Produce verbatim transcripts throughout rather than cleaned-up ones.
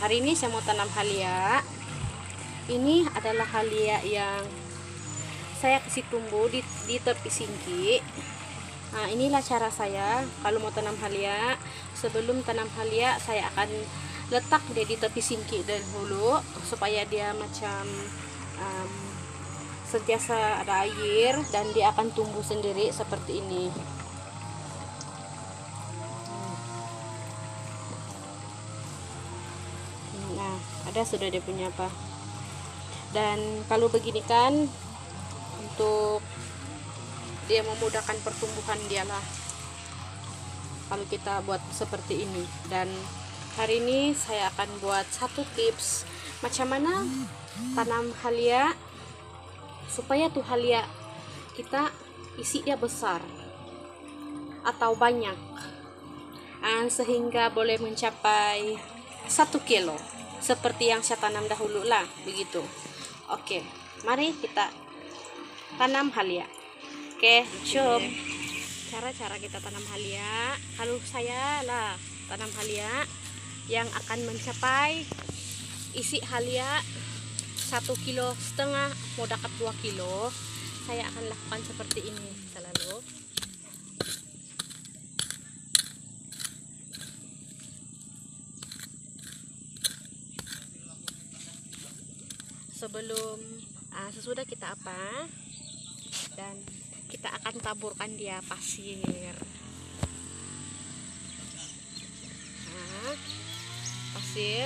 hari ini saya mau tanam halia. Ini adalah halia yang saya kasih tumbuh di, di tepi singki. Nah, inilah cara saya kalau mau tanam halia. Sebelum tanam halia, saya akan letak dia di tepi singki dahulu supaya dia macam um, sentiasa ada air dan dia akan tumbuh sendiri seperti ini. Nah, ada sudah dia punya apa. Dan kalau begini kan untuk dia memudahkan pertumbuhan dia lah kalau kita buat seperti ini. Dan hari ini saya akan buat satu tips macam mana tanam halia supaya tuh halia kita isi dia besar atau banyak, uh, sehingga boleh mencapai satu kilo seperti yang saya tanam dahulu lah begitu. Oke, mari kita tanam halia. Oke, coba cara-cara kita tanam halia. Kalau saya lah tanam halia yang akan mencapai isi halia satu kilo setengah mau dekat dua kilo, saya akan lakukan seperti ini selalu. Sebelum uh, sesudah kita apa dan kita akan taburkan dia pasir. Nah, pasir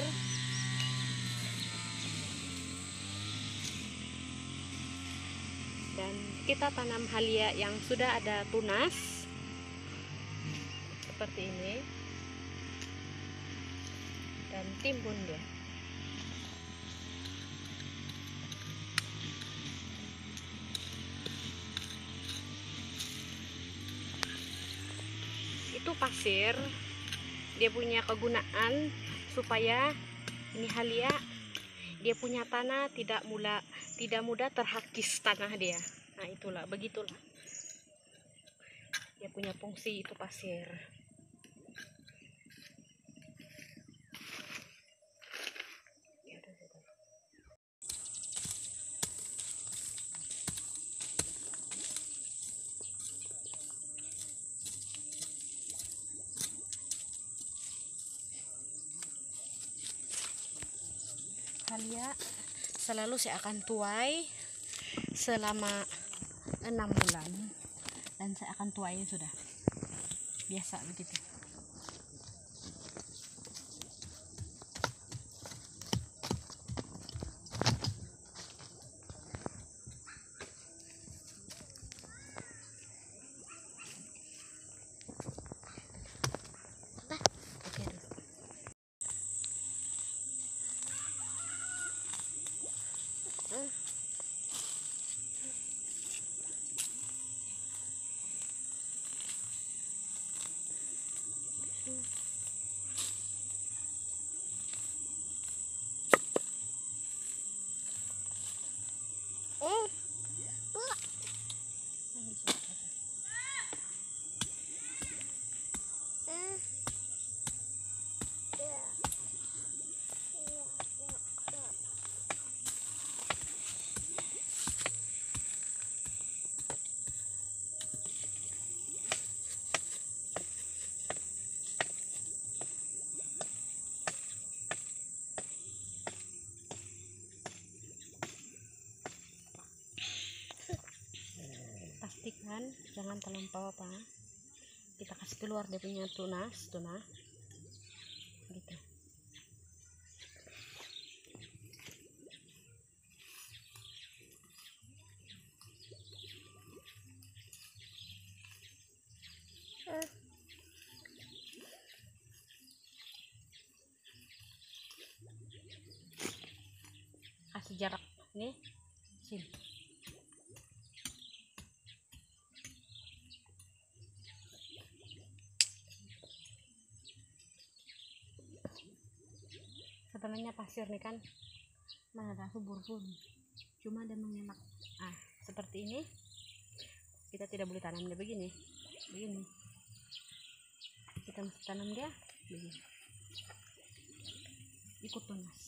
dan kita tanam halia yang sudah ada tunas seperti ini dan timbun dia. Itu pasir dia punya kegunaan supaya ini halia dia punya tanah tidak mula tidak mudah terhakis tanah dia. Nah, itulah begitulah dia punya fungsi itu pasir. Halia selalu saya akan tuai selama enam bulan dan saya akan tuai sudah biasa begitu. Pastikan jangan terlampau apa, kita kasih keluar dia punya tunas tunas gitu. Kasih jarak nih sini. Sebenarnya pasir nih kan mana ada subur pun, cuma dia mengelak. Ah, seperti ini kita tidak boleh tanam dia begini begini, kita mesti tanam dia begini. ikut tunas.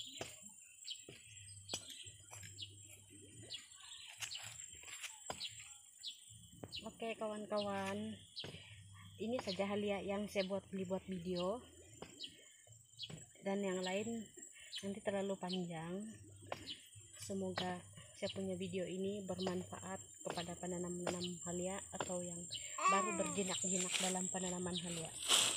Oke kawan-kawan, ini saja halia yang saya buat buat video, dan yang lain nanti terlalu panjang. Semoga saya punya video ini bermanfaat kepada penanam-penanam halia atau yang baru berjinak-jinak dalam penanaman halia.